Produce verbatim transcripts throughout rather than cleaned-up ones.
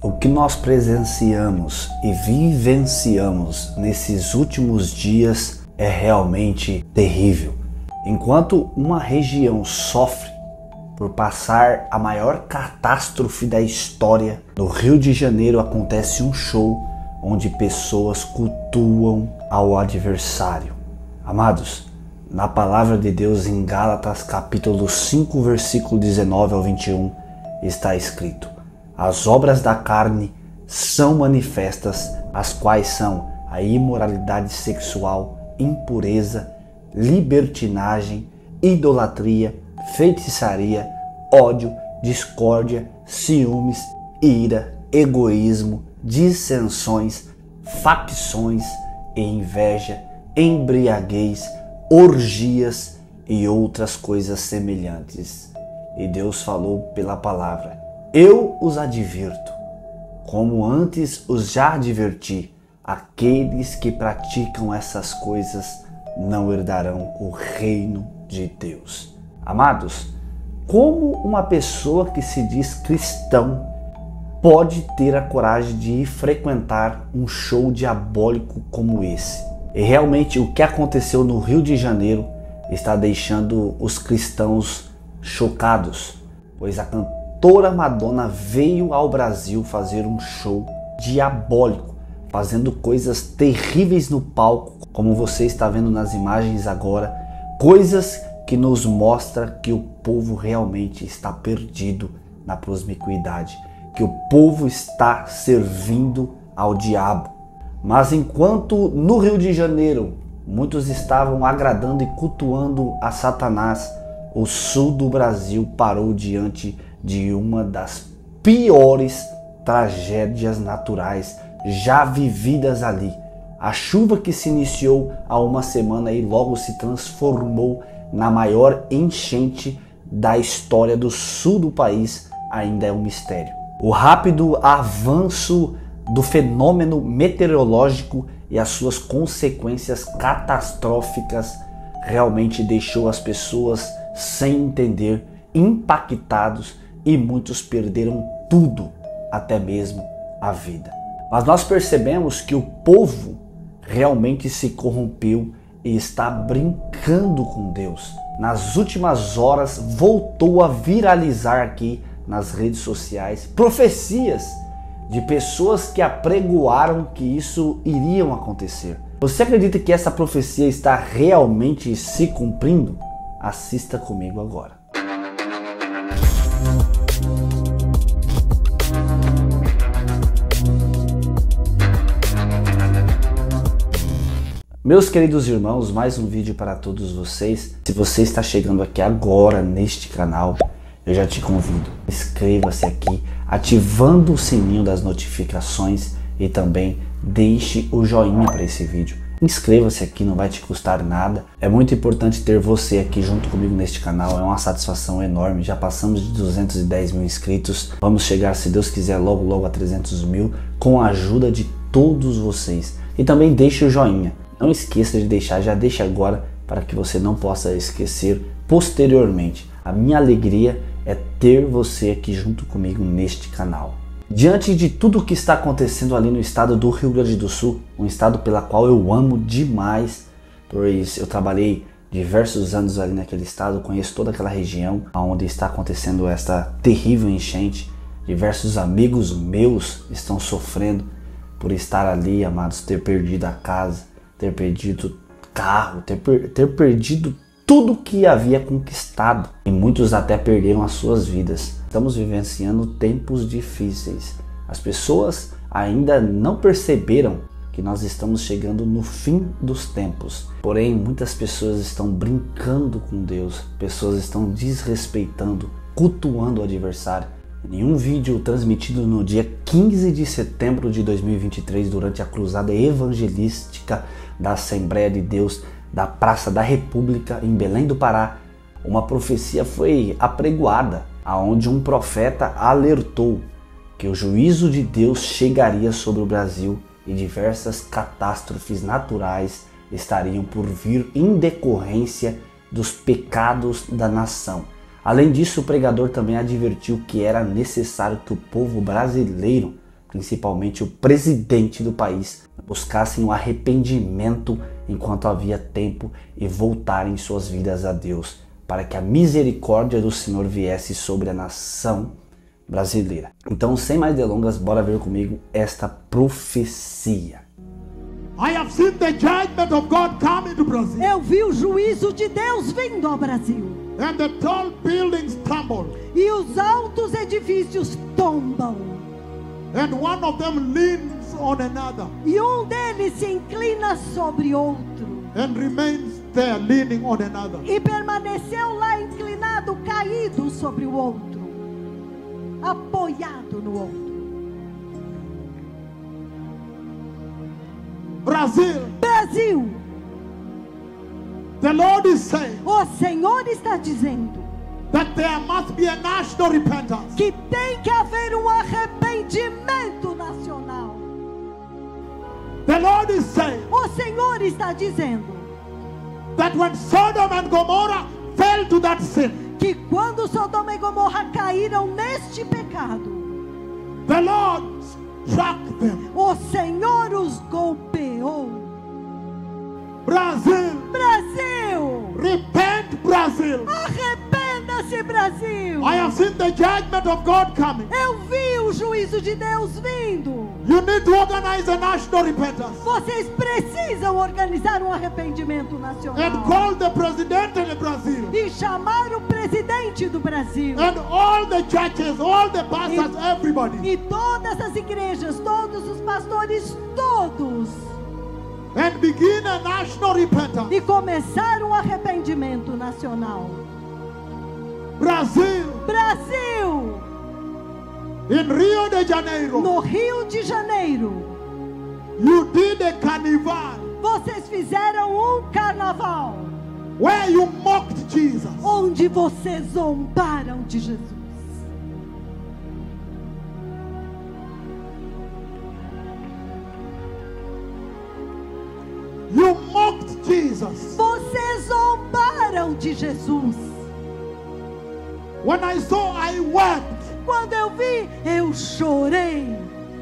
O que nós presenciamos e vivenciamos nesses últimos dias é realmente terrível. Enquanto uma região sofre por passar a maior catástrofe da história, no Rio de Janeiro acontece um show onde pessoas cultuam ao adversário. Amados, na palavra de Deus em Gálatas capítulo cinco, versículo dezenove ao vinte e um, está escrito: as obras da carne são manifestas, as quais são a imoralidade sexual, impureza, libertinagem, idolatria, feitiçaria, ódio, discórdia, ciúmes, ira, egoísmo, dissensões, facções e inveja, embriaguez, orgias e outras coisas semelhantes. E Deus falou pela palavra: eu os advirto, como antes os já adverti, aqueles que praticam essas coisas não herdarão o reino de Deus. Amados, como uma pessoa que se diz cristão pode ter a coragem de ir frequentar um show diabólico como esse? E realmente o que aconteceu no Rio de Janeiro está deixando os cristãos chocados, pois a cantora Madonna veio ao Brasil fazer um show diabólico, fazendo coisas terríveis no palco, como você está vendo nas imagens agora, coisas que nos mostra que o povo realmente está perdido na promiscuidade, que o povo está servindo ao diabo. Mas enquanto no Rio de Janeiro muitos estavam agradando e cultuando a Satanás, o sul do Brasil parou diante de uma das piores tragédias naturais já vividas ali. A chuva que se iniciou há uma semana e logo se transformou na maior enchente da história do sul do país ainda é um mistério. O rápido avanço do fenômeno meteorológico e as suas consequências catastróficas realmente deixou as pessoas sem entender, impactados, e muitos perderam tudo, até mesmo a vida. Mas nós percebemos que o povo realmente se corrompeu e está brincando com Deus. Nas últimas horas voltou a viralizar aqui nas redes sociais profecias de pessoas que apregoaram que isso iria acontecer. Você acredita que essa profecia está realmente se cumprindo? Assista comigo agora. Meus queridos irmãos, mais um vídeo para todos vocês. Se você está chegando aqui agora neste canal, eu já te convido, inscreva-se aqui, ativando o sininho das notificações e também deixe o joinha para esse vídeo. Inscreva-se aqui, não vai te custar nada. É muito importante ter você aqui junto comigo neste canal, é uma satisfação enorme. Já passamos de duzentos e dez mil inscritos, vamos chegar, se Deus quiser, logo logo a trezentos mil, com a ajuda de todos vocês. E também deixe o joinha. Não esqueça de deixar, já deixa agora para que você não possa esquecer posteriormente. A minha alegria é ter você aqui junto comigo neste canal. Diante de tudo o que está acontecendo ali no estado do Rio Grande do Sul, um estado pela qual eu amo demais, pois eu trabalhei diversos anos ali naquele estado, conheço toda aquela região onde está acontecendo essa terrível enchente. Diversos amigos meus estão sofrendo por estar ali, amados, ter perdido a casa, ter perdido carro, ter, per ter perdido tudo que havia conquistado. E muitos até perderam as suas vidas. Estamos vivenciando tempos difíceis. As pessoas ainda não perceberam que nós estamos chegando no fim dos tempos. Porém, muitas pessoas estão brincando com Deus. Pessoas estão desrespeitando, cultuando o adversário. Em um vídeo transmitido no dia quinze de setembro de dois mil e vinte e três, durante a cruzada evangelística da Assembleia de Deus da Praça da República em Belém do Pará, uma profecia foi apregoada, aonde um profeta alertou que o juízo de Deus chegaria sobre o Brasil e diversas catástrofes naturais estariam por vir em decorrência dos pecados da nação. Além disso, o pregador também advertiu que era necessário que o povo brasileiro principalmente o presidente do país, buscassem o arrependimento enquanto havia tempo e voltarem suas vidas a Deus, para que a misericórdia do Senhor viesse sobre a nação brasileira. Então, sem mais delongas, bora ver comigo esta profecia. I have seen the judgment of God come into Brazil. Eu vi o juízo de Deus vindo ao Brasil. And the tall buildings tumble. E os altos edifícios tombam. And one of them leans on another. E um deles se inclina sobre outro. And remains there leaning on another. E permaneceu lá inclinado, caído sobre o outro. Apoiado no outro. Brasil. Brasil. The Lord is saying. O Senhor está dizendo. That there must be a national repentance. Que tem que haver um arrependimento nacional. The Lord is saying. O Senhor está dizendo. That when Sodom and Gomorrah fell to that sin. Que quando Sodoma e Gomorra caíram neste pecado. The Lord struck them. O Senhor os golpeou. Brasil. Brasil. Repent, Brasil. Arrependa-se, Brasil. I have seen the judgment of God coming. Eu vi o juízo de Deus vindo. You need to organize a national repentance. Vocês precisam organizar um arrependimento nacional. And call the president of Brazil. E chamar o presidente do Brasil. And all the churches, all the pastors, e, everybody. E todas as igrejas, todos os pastores, todos. And begin a national repentance. E começar um arrependimento nacional. Brasil. Brasil. In Rio de Janeiro. No Rio de Janeiro. You did a carnival. Vocês fizeram um carnaval. Where you mocked Jesus. Onde vocês zombaram de Jesus. You mocked Jesus. Vocês zombaram de Jesus. When I saw, I wept. Quando eu vi, eu chorei.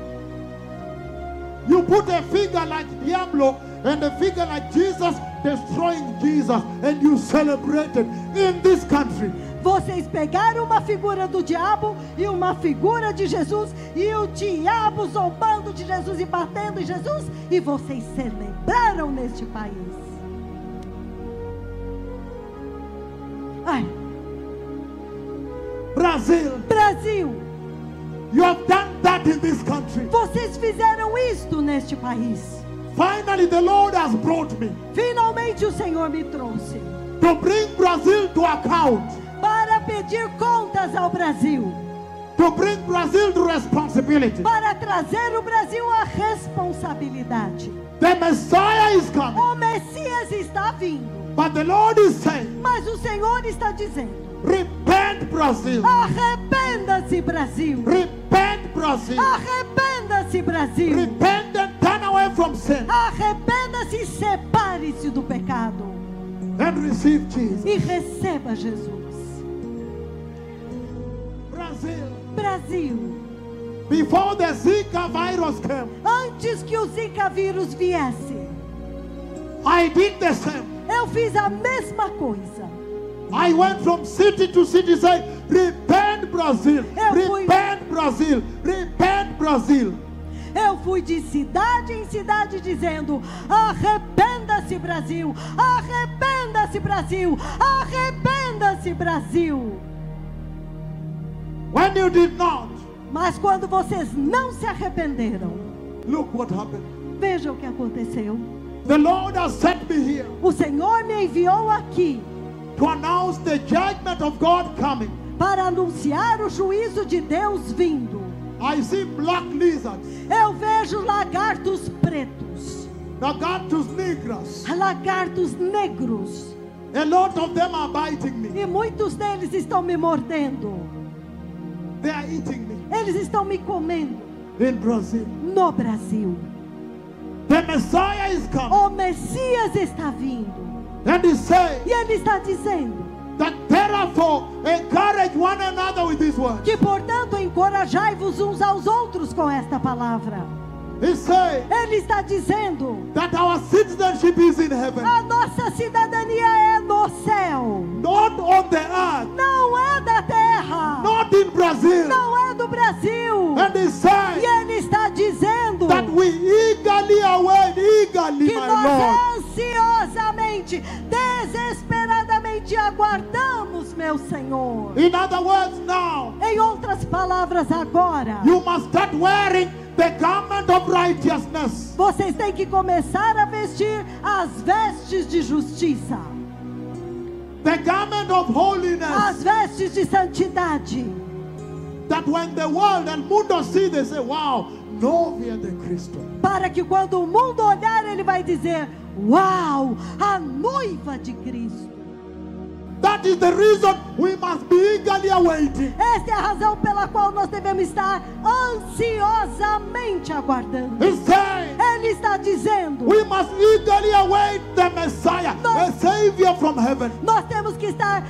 You put a figure like Diablo and a figure like Jesus destroying Jesus, and you celebrated in this country. Vocês pegaram uma figura do diabo e uma figura de Jesus, e o diabo zombando de Jesus e batendo em Jesus, e vocês celebraram neste país. Ai. Brasil. Brasil. You have done that in this country. Vocês fizeram isto neste país. Finally the Lord has brought me. Finalmente o Senhor me trouxe. To bring Brazil to account. Para pedir contas ao Brasil. To bring Brazil to responsibility. Para trazer o Brasil à responsabilidade. The Messiah is coming. O Messias está vindo. But the Lord is saying. Mas o Senhor está dizendo. Repent, Brasil. Arrependa-se, Brasil. Repent, Brasil. Arrependa-se, Brasil. Repent and turn away from sin. Arrependa-se e separe-se do pecado. And receive Jesus. E receba Jesus. Brasil. Brasil. Before the Zika virus came. Antes que o Zika vírus viesse. I did the same. Eu fiz a mesma coisa. I went from city to city saying, repent, Brazil. Eu fui... Repent, Brazil. Repent, Brazil. Eu fui de cidade em cidade dizendo: arrependa-se, Brasil. Arrependa-se, Brasil. Arrependa-se, Brasil. When you did not, mas quando vocês não se arrependeram, look what happened. Veja o que aconteceu. The Lord has sent me here. O Senhor me enviou aqui to announce the judgment of God coming. Para anunciar o juízo de Deus vindo. I see black lizards. Eu vejo lagartos pretos. Lagartos negros. Lagartos negros. A lot of them are biting me. E muitos deles estão me mordendo. They are eating me. Eles estão me comendo. In Brazil. No Brasil. The Messiah is coming. O Messias está vindo. And he said, e ele está dizendo: that therefore encourage one another with these words. Que portanto encorajai-vos uns aos outros com esta palavra. He said Ele está dizendo: that our citizenship is in heaven, a nossa cidadania é no céu, not on the earth, não é da terra, not in Brazil. não é do Brasil. And he E said ele está dizendo that we eagerly await, eagerly, que my nós Lord, ansiosamente, desesperadamente aguardamos, meu Senhor. in other words, now Em outras palavras, agora you must start wearing the garment of righteousness. vocês têm que começar a vestir as vestes de justiça, The garment of holiness, as vestes de santidade, that when the world and mundo see, they say, wow, novia de Cristo. para que quando o mundo olhar, ele vai dizer: uau, a noiva de Cristo. That is the reason we must be eagerly awaiting. Esta é a razão pela qual nós devemos estar ansiosamente aguardando. He's saying Ele está dizendo: we must eagerly await the Messiah, the Savior from heaven. nós temos que estar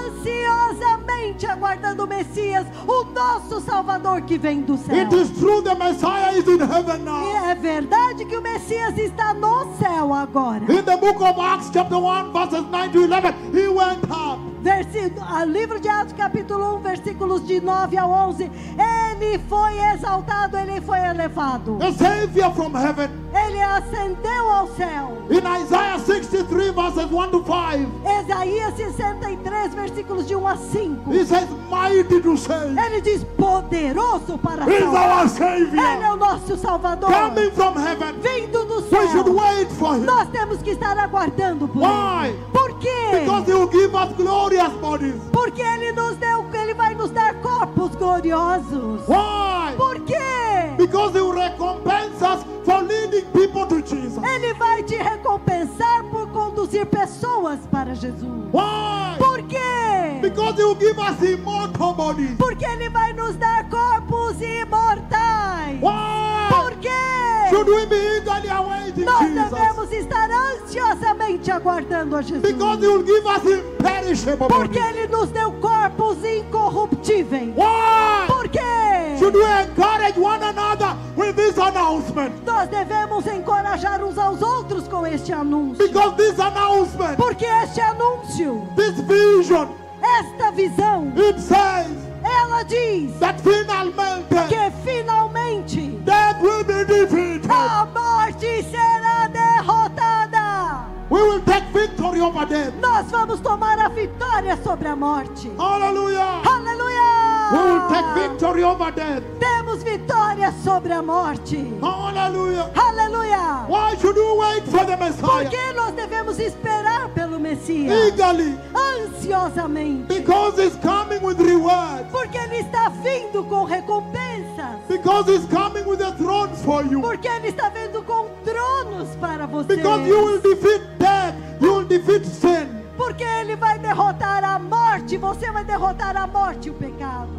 ansiosamente aguardando o Messias, o nosso Salvador que vem do céu. It is true the Messiah is in heaven E now. é verdade que o Messias está no céu agora. In the book of Acts chapter one verses nine to eleven, he went up. Versículo, a livro de Atos capítulo um, versículos de nove a onze. Ele foi exaltado, ele foi elevado. The Savior from heaven. Ele ascendeu ao céu. In Isaiah sixty-three verses one to five, Isaías sessenta e três, versículos de um a cinco. he says, mighty to save. Ele diz: poderoso para He's salvar. our Ele Savior. é o nosso Salvador, Coming from heaven. vindo do We should céu. wait for him. Nós temos que estar aguardando por Why? ele. Por quê? Because he will give us glorious bodies. Porque ele nos deu, ele vai nos dar corpos gloriosos. Why? Por quê? Because he will recompense us for leading people to Jesus. Ele vai te recompensar por conduzir pessoas para Jesus. Why? Por quê? Because he will give us immortal bodies. Porque ele vai nos dar corpos imortais. Why? Por quê? Should we be eagerly awaiting Nós Jesus? devemos estar ansiosamente aguardando a Jesus. Because he will give us imperishable Porque bodies. ele nos deu corpos incorruptíveis. Why? Por quê? Should we encourage one another with this announcement? Nós devemos encorajar uns aos outros com este anúncio. Because this announcement, Porque este anúncio, this vision, esta visão, it says ela diz that finalmente que finalmente death will be defeated. a morte será derrotada. We will take victory over death. Nós vamos tomar a vitória sobre a morte. Hallelujah. Aleluia! We will take victory over death. Temos vitória sobre a morte. Hallelujah. Aleluia! Why should we wait for the Por Messiah? que nós devemos esperar pelo Messias? Eagerly. Ansiosamente. Because he's coming with rewards. Porque ele está vindo com recompensas. Because he's coming with the thrones for you. Porque ele está vindo com tronos para você. Because you will defeat death. You will defeat sin. Porque ele vai derrotar a morte. Você vai derrotar a morte e o pecado.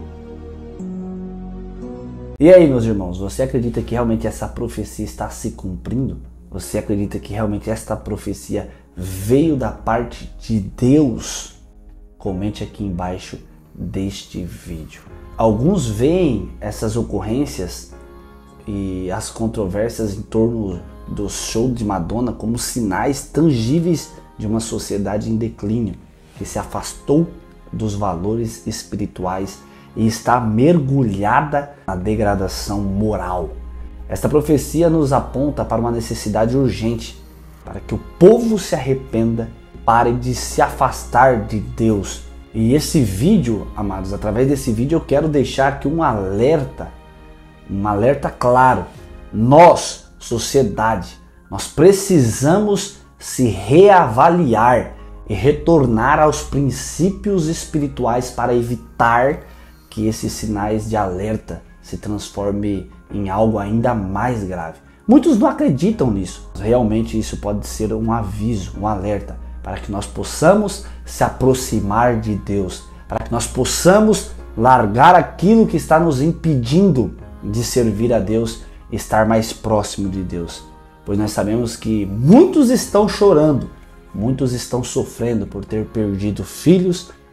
E aí, meus irmãos, você acredita que realmente essa profecia está se cumprindo? Você acredita que realmente esta profecia veio da parte de Deus? Comente aqui embaixo deste vídeo. Alguns veem essas ocorrências e as controvérsias em torno do show de Madonna como sinais tangíveis de uma sociedade em declínio, que se afastou dos valores espirituais e está mergulhada na degradação moral. Esta profecia nos aponta para uma necessidade urgente, para que o povo se arrependa, pare de se afastar de Deus. E esse vídeo, amados, através desse vídeo eu quero deixar aqui um alerta, um alerta claro. Nós, sociedade, nós precisamos se reavaliar e retornar aos princípios espirituais para evitar que esses sinais de alerta se transformem em algo ainda mais grave. Muitos não acreditam nisso. Realmente isso pode ser um aviso, um alerta, para que nós possamos se aproximar de Deus, para que nós possamos largar aquilo que está nos impedindo de servir a Deus e estar mais próximo de Deus. Pois nós sabemos que muitos estão chorando, muitos estão sofrendo por ter perdido filhos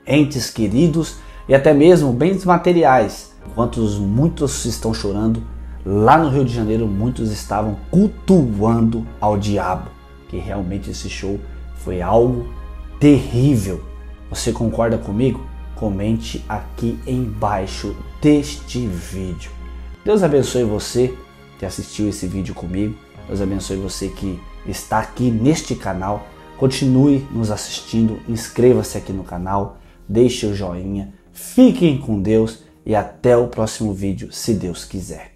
entes queridos e até mesmo bens materiais. Enquanto muitos estão chorando, lá no Rio de Janeiro muitos estavam cultuando ao diabo. Que realmente esse show foi algo terrível. Você concorda comigo? Comente aqui embaixo deste vídeo. Deus abençoe você que assistiu esse vídeo comigo. Deus abençoe você que está aqui neste canal. Continue nos assistindo, inscreva-se aqui no canal, deixe o joinha, fiquem com Deus e até o próximo vídeo, se Deus quiser.